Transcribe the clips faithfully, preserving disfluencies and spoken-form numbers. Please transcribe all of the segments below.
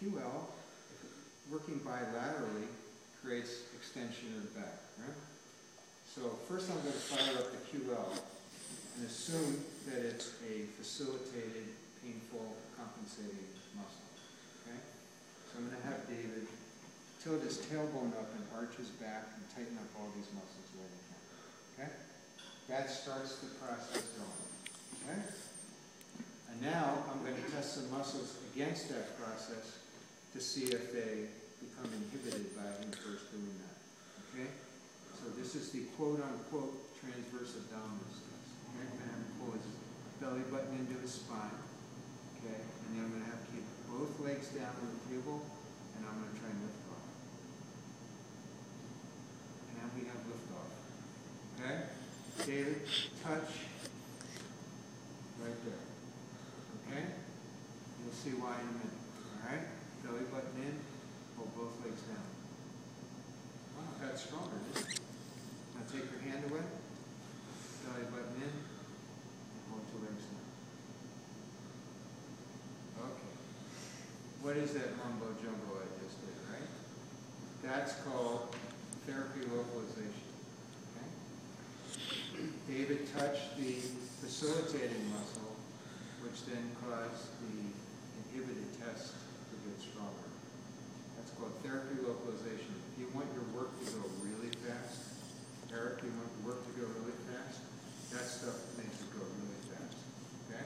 Q L, working bilaterally, creates extension of the back, right? So first I'm going to fire up the Q L and assume that it's a facilitated, painful, compensating muscle, okay? So I'm going to have David tilt his tailbone up and arch his back and tighten up all these muscles where he can, okay? That starts the process going, okay? And now I'm going to test some muscles against that process to see if they become inhibited by him first doing that, okay? So this is the quote-unquote transverse abdominis test. Okay? I'm going to have him pull his belly button into his spine, okay? And then I'm going to have to keep both legs down on the table, and I'm going to try and lift off. And now we have lift off, okay? David, touch right there, okay? You'll see why in a minute, all right? Belly button in, pull both legs down. Wow, that's stronger, isn't it? Now take your hand away, belly button in, and pull two legs down. Okay. What is that mumbo jumbo I just did, right? That's called therapy localization. Okay? David touched the facilitating muscle, which then caused the inhibited test to get stronger. That's called therapy localization. If you want your work to go really fast, Eric, you want your work to go really fast, that stuff makes it go really fast. Okay?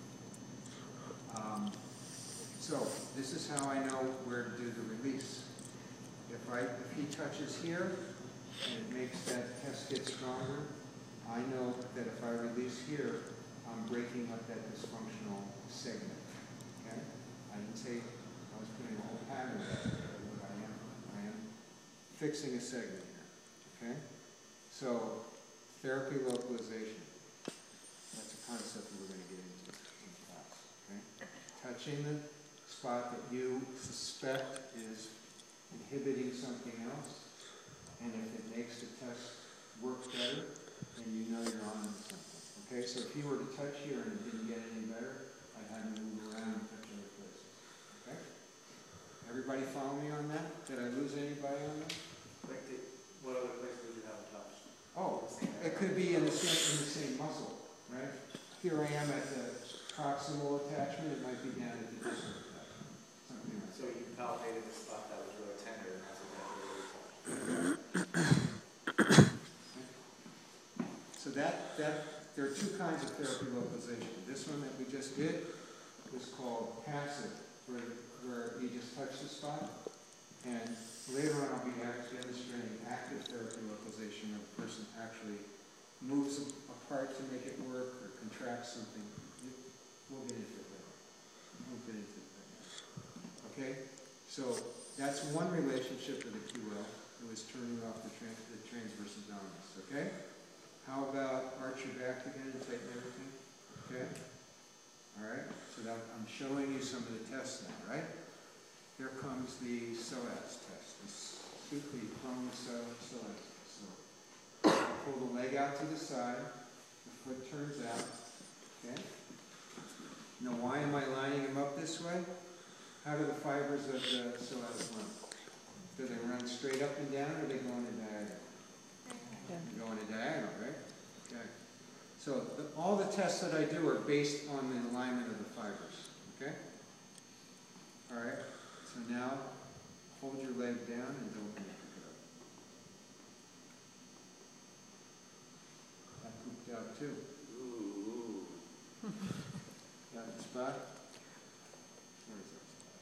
Um, so this is how I know where to do the release. If I if he touches here and it makes that test get stronger, I know that if I release here, I'm breaking up that dysfunctional segment. Okay? I didn't say I was putting a whole pattern together, but I am I am fixing a segment here. Okay? So therapy localization. That's a concept that we're going to get into in class. Okay? Touching the spot that you suspect is inhibiting something else, and if it makes the test work better, then you know you're on to something. Okay, so if you were to touch here and it didn't get any better, I'd have to move around and touch other places. Okay? Everybody follow me on that? Did I lose anybody on that? Like the, what other places would you have touched? Oh, it could be in the same in the same muscle, right? Here I am at the proximal attachment, it might be down at the distal attachment. Something like that. So you palpated the spot that was really tender, and that's exactly what you touched. So that, that, there are two kinds of therapy localization. This one that we just did was called passive, where, where you just touch the spot. And later on I'll be demonstrating active therapy localization, where the person actually moves apart to make it work or contracts something. We'll get into it later. We'll get into it right now. Okay? So that's one relationship with the Q L. It was turning off the, trans the transverse abdominis. Okay? How about arch your back again and tighten everything? Okay? All right? So that, I'm showing you some of the tests now, right? Here comes the Psoas test. This the prone Psoas test. So pull the leg out to the side. The foot turns out. Okay? Now, why am I lining them up this way? How do the fibers of the psoas run? Do they run straight up and down, or do they go in a diagonal? Yeah. They go in a diagonal, right? Okay. So the, all the tests that I do are based on the alignment of the fibers. Okay? All right. So now, hold your leg down and don't pick it up. That pooped out too. Ooh. Got the spot? Where is that spot?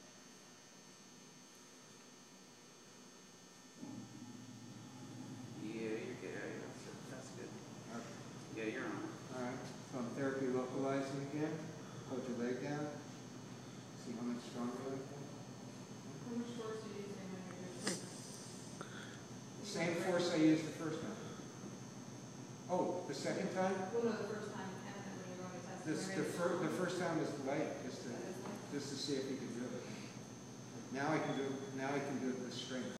Yeah, you're good. That's good. Okay. Yeah, you're on. All right. So I'm therapy localizing again. Hold your leg down. See how much stronger I can. How much force do you use when you're doing The same force I used the first time. Oh, the second time? Well, no, the first time, and then when you're going to test This, the, fir the first time was light, just to, just to see if you could do it. Now I can do, now I can do it with strength.